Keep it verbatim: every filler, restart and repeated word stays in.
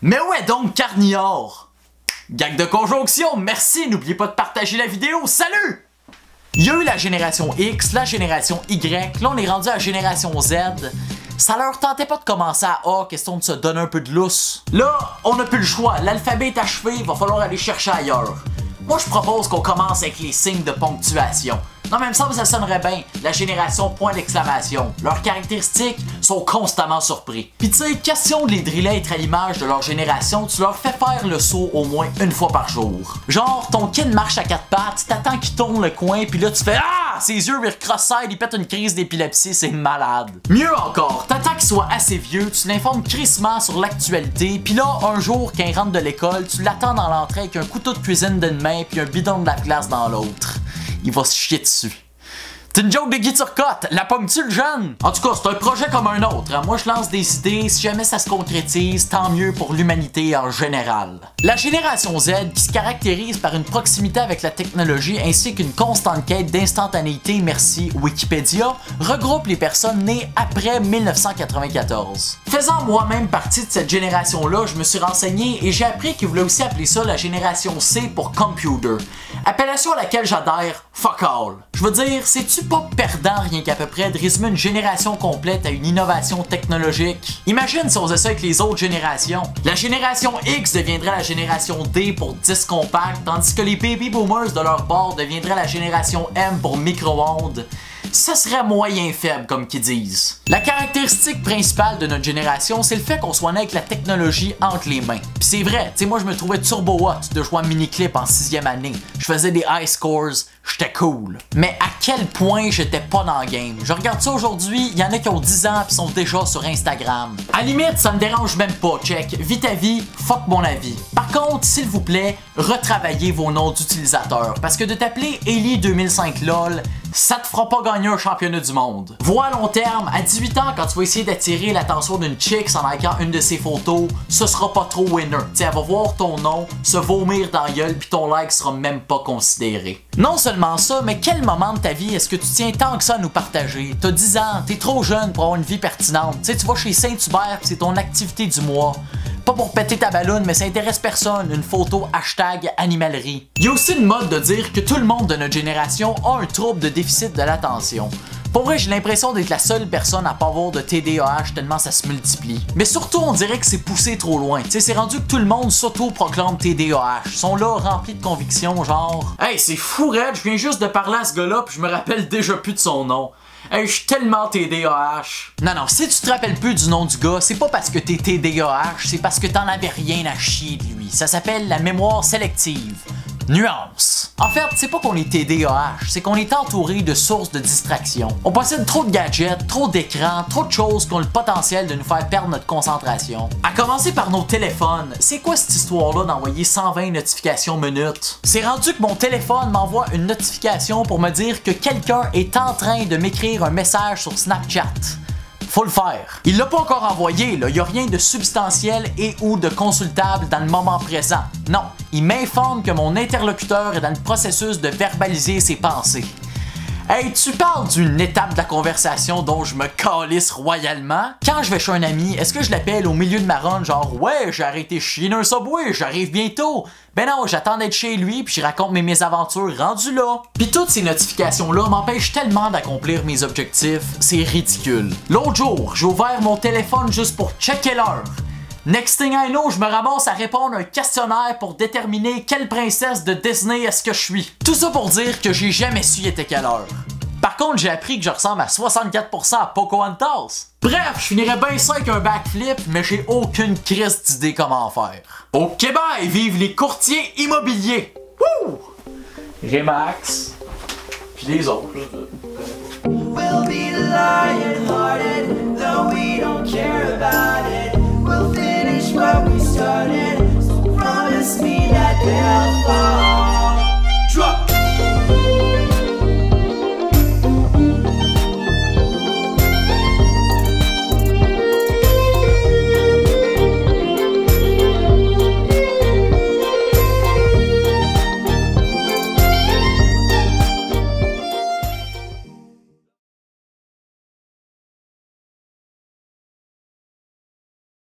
Mais ouais donc, Carnivore! Gag de conjonction, merci, n'oubliez pas de partager la vidéo, salut! Il y a eu la génération X, la génération Y, là on est rendu à la génération Z. Ça leur tentait pas de commencer à A, question de se donner un peu de lousse. Là, on n'a plus le choix, l'alphabet est achevé, il va falloir aller chercher ailleurs. Moi je propose qu'on commence avec les signes de ponctuation. Non mais il me semble que ça sonnerait bien, la génération point d'exclamation. Leurs caractéristiques sont constamment surpris. Pis tu sais, question de les driller être à l'image de leur génération, tu leur fais faire le saut au moins une fois par jour. Genre, ton kid marche à quatre pattes, t'attends qu'il tourne le coin, pis là tu fais ah! Ses yeux virent cross-side, il pète une crise d'épilepsie, c'est malade. Mieux encore, t'attends qu'il soit assez vieux, tu l'informes crissement sur l'actualité, pis là, un jour, quand il rentre de l'école, tu l'attends dans l'entrée avec un couteau de cuisine d'une main pis un bidon de la glace dans l'autre. Il va se chier dessus. C'est une joke de Guy Turcotte, la pomme-tu le jeune? En tout cas, c'est un projet comme un autre. Hein? Moi, je lance des idées, si jamais ça se concrétise, tant mieux pour l'humanité en général. La génération Z, qui se caractérise par une proximité avec la technologie ainsi qu'une constante quête d'instantanéité, merci Wikipédia, regroupe les personnes nées après mille neuf cent quatre-vingt-quatorze. Faisant moi-même partie de cette génération-là, je me suis renseigné et j'ai appris qu'ils voulaient aussi appeler ça la génération C pour computer. Appellation à laquelle j'adhère, fuck all. Je veux dire, c'est-tu pas perdant rien qu'à peu près de résumer une génération complète à une innovation technologique? Imagine si on faisait ça avec les autres générations. La génération X deviendrait la génération D pour disque compact, tandis que les baby boomers de leur bord deviendraient la génération M pour micro-ondes. Ce serait moyen faible, comme qu'ils disent. La caractéristique principale de notre génération, c'est le fait qu'on soit né avec la technologie entre les mains. Pis c'est vrai, tu sais, moi je me trouvais turbo hot de jouer à mini-clip en sixième année. Je faisais des high scores, j'étais cool. Mais à quel point j'étais pas dans le game. Je regarde ça aujourd'hui, il y en a qui ont dix ans pis sont déjà sur Instagram. À limite, ça me dérange même pas, check. Vis ta vie, fuck mon avis. Par contre, s'il vous plaît, retravaillez vos noms d'utilisateurs. Parce que de t'appeler Ellie deux mille cinq LOL, ça te fera pas gagner un championnat du monde. Vois à long terme, à dix-huit ans, quand tu vas essayer d'attirer l'attention d'une chick en likant une de ses photos, ce sera pas trop winner. T'sais, elle va voir ton nom, se vomir dans la gueule, pis ton like sera même pas considéré. Non seulement ça, mais quel moment de ta vie est-ce que tu tiens tant que ça à nous partager? T'as dix ans, t'es trop jeune pour avoir une vie pertinente. T'sais, tu vas chez Saint-Hubert, c'est ton activité du mois. Pas pour péter ta balloune, mais ça intéresse personne, une photo hashtag animalerie. Il y a aussi une mode de dire que tout le monde de notre génération a un trouble de déficit de l'attention. Pour vrai, j'ai l'impression d'être la seule personne à pas avoir de T D A H tellement ça se multiplie. Mais surtout, on dirait que c'est poussé trop loin. Tu sais, c'est rendu que tout le monde s'auto-proclame T D A H. Ils sont là remplis de convictions, genre hey, c'est fou, Red, je viens juste de parler à ce gars-là, puis je me rappelle déjà plus de son nom. Hey, je suis tellement T D A H. Non, non, si tu te rappelles plus du nom du gars, c'est pas parce que t'es T D A H, c'est parce que t'en avais rien à chier de lui. Ça s'appelle la mémoire sélective. Nuance. En fait, c'est pas qu'on est T D A H, c'est qu'on est entouré de sources de distraction. On possède trop de gadgets, trop d'écrans, trop de choses qui ont le potentiel de nous faire perdre notre concentration. À commencer par nos téléphones, c'est quoi cette histoire-là d'envoyer cent vingt notifications minutes? C'est rendu que mon téléphone m'envoie une notification pour me dire que quelqu'un est en train de m'écrire un message sur Snapchat. Faut le faire. Il l'a pas encore envoyé, là. Il y a rien de substantiel et ou de consultable dans le moment présent. Non, il m'informe que mon interlocuteur est dans le processus de verbaliser ses pensées. Hey, tu parles d'une étape de la conversation dont je me calisse royalement? Quand je vais chez un ami, est-ce que je l'appelle au milieu de ma run genre « Ouais, j'ai arrêté chier d'un Subway, j'arrive bientôt! » Ben non, j'attends d'être chez lui puis je raconte mes mésaventures rendues là. Puis toutes ces notifications-là m'empêchent tellement d'accomplir mes objectifs, c'est ridicule. L'autre jour, j'ai ouvert mon téléphone juste pour checker l'heure. Next thing I know, je me ramasse à répondre à un questionnaire pour déterminer quelle princesse de Disney est-ce que je suis. Tout ça pour dire que j'ai jamais su il était quelle heure. Par contre, j'ai appris que je ressemble à soixante-quatre pour cent à Pocahontas. Bref, je finirais bien ça avec un backflip, mais j'ai aucune crise d'idée comment faire. Ok bye, vive les courtiers immobiliers! Wouh! Remax, puis les autres. We'll be lion-hearted, though we don't care about it. We'll finish what we started, so promise me that they'll fall.